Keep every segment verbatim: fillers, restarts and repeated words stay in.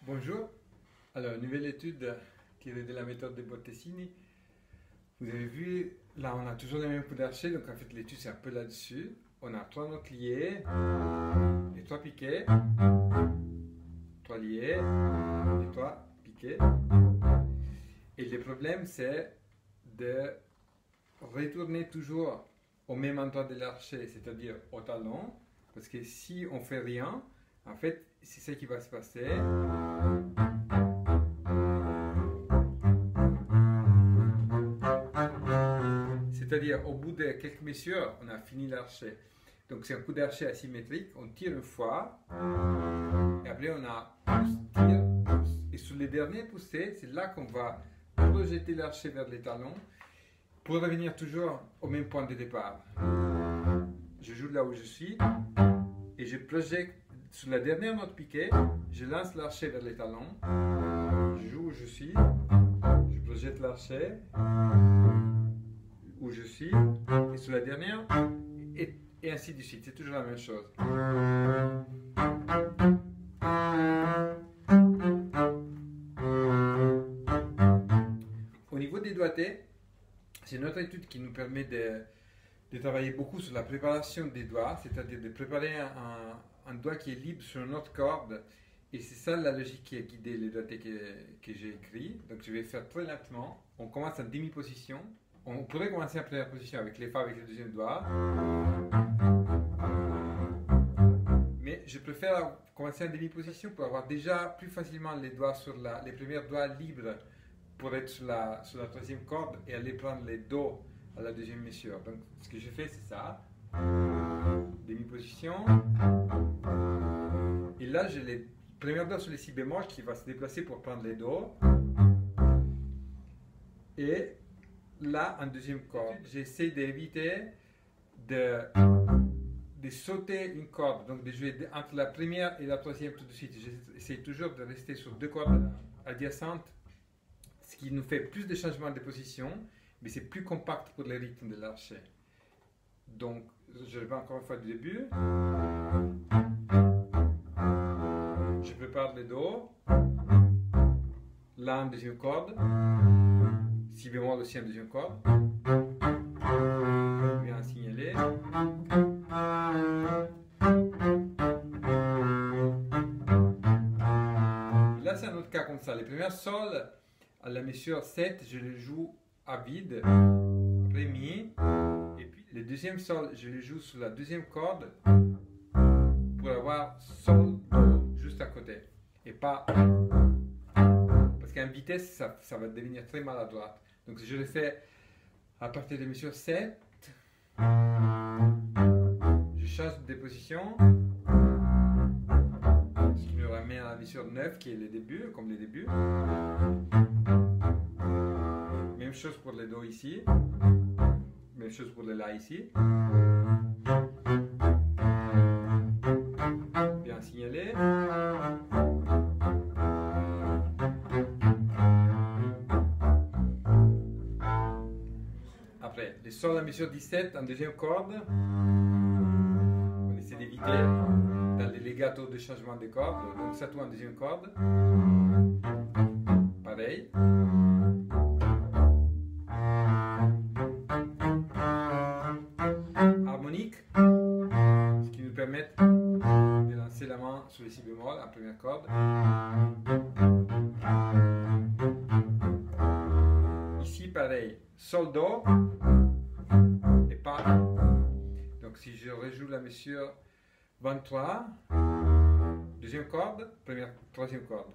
Bonjour, alors nouvelle étude tirée de la méthode de Bottesini. Vous avez vu, là on a toujours les mêmes coups d'archet, donc en fait l'étude c'est un peu là-dessus. On a trois notes liées, et trois piquets, trois liés, et trois piquets. Et le problème c'est de retourner toujours au même endroit de l'archet, c'est-à-dire au talon, parce que si on fait rien, en fait c'est ça qui va se passer. C'est-à-dire, au bout de quelques mesures, on a fini l'archet. Donc, c'est un coup d'archet asymétrique. On tire une fois, et après, on a pouce, tire, pouce. Et sur les derniers poussées, c'est là qu'on va projeter l'archet vers les talons pour revenir toujours au même point de départ. Je joue là où je suis et je projette sur la dernière note piquée. Je lance l'archet vers les talons. Je joue où je suis. Je projette l'archet où je suis, et sur la dernière, et, et ainsi de suite. C'est toujours la même chose. Au niveau des doigtés, c'est une autre étude qui nous permet de, de travailler beaucoup sur la préparation des doigts, c'est-à-dire de préparer un, un doigt qui est libre sur une autre corde. Et c'est ça la logique qui a guidé les doigtés que, que j'ai écrits. Donc je vais faire très lentement. On commence en demi-position. On pourrait commencer en première position avec les Fa avec le deuxième doigt. Mais je préfère commencer en demi-position pour avoir déjà plus facilement les doigts sur la, les premiers doigts libres pour être sur la, sur la troisième corde et aller prendre les Do à la deuxième mesure. Donc ce que je fais c'est ça. Demi-position. Et là j'ai les premiers doigts sur les Si bémol qui va se déplacer pour prendre les Do. Et là, en deuxième corde, j'essaie d'éviter de, de sauter une corde, donc de jouer entre la première et la troisième tout de suite. J'essaie toujours de rester sur deux cordes adjacentes, ce qui nous fait plus de changements de position, mais c'est plus compact pour le rythme de l'archet. Donc, je reviens encore une fois du début. Je prépare le Do. Là, en deuxième corde. Si bémol aussi en deuxième corde. Bien signalé. Là, c'est un autre cas comme ça. Les premières sols, à la mesure sept, je les joue à vide. Après mi. Et puis, les deuxièmes sols, je les joue sur la deuxième corde pour avoir sol, do, juste à côté. Et pas. Parce qu'en vitesse, ça, ça va devenir très maladroit. Donc je le fais à partir de mesure sept. Je change de position. Ce qui me ramène à la mesure neuf qui est le début, comme le début. Même chose pour le Do ici. Même chose pour le La ici. Bien signalé. Après, les sols à mesure dix-sept en deuxième corde. On essaie d'éviter dans les legato de changement de corde. Donc ça tout en deuxième corde. Pareil. Harmonique. Ce qui nous permet de lancer la main sur les Si bémol en première corde. Ici pareil. Sol, Do et pas. Donc si je rejoue la mesure vingt-trois, deuxième corde, première, troisième corde.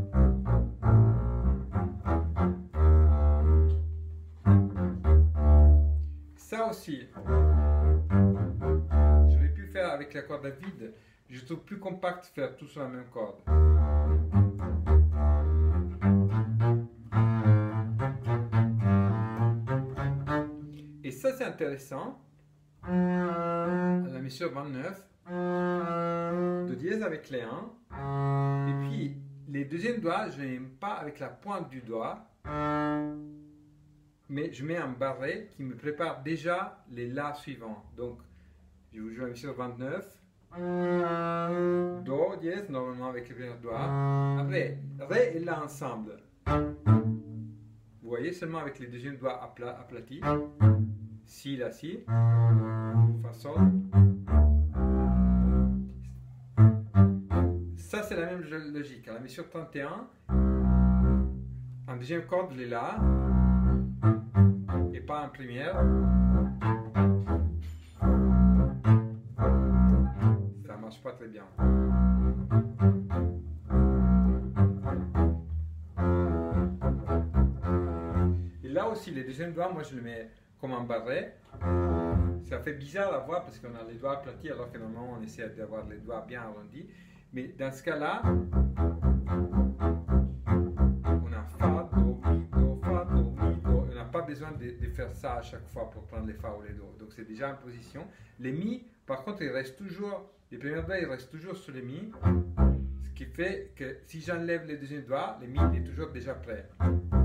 Ça aussi, j'aurais pu faire avec la corde à vide. Je trouve plus compact de faire tout sur la même corde. Et ça c'est intéressant, à la mesure vingt-neuf, Do dièse avec les un, et puis les deuxièmes doigts, je n'aime pas avec la pointe du doigt, mais je mets un barré qui me prépare déjà les La suivants. Donc je vous joue la mesure vingt-neuf, Do dièse, normalement avec le premier doigt. Après, Ré et La ensemble. Vous voyez, seulement avec les deuxièmes doigts apla aplatis. Si, La, Si. Fa, Sol. Ça, c'est la même logique. À la mesure trente et un, en deuxième corde, je l'ai là. Et pas en première. Ça marche pas très bien. Et là aussi, les deuxièmes doigts, moi je le mets comme un barré. Ça fait bizarre à voir parce qu'on a les doigts aplatis alors que normalement on essaie d'avoir les doigts bien arrondis. Mais dans ce cas-là, on a Fa, Do, Mi, Do, Fa, Do, Mi, Do. On n'a pas besoin de, de faire ça à chaque fois pour prendre les Fa ou les Do. Donc c'est déjà en position. Les Mi, par contre, ils restent toujours, les premiers doigts, ils restent toujours sur les Mi. Ce qui fait que si j'enlève les deuxièmes doigts, les Mi est toujours déjà prêt.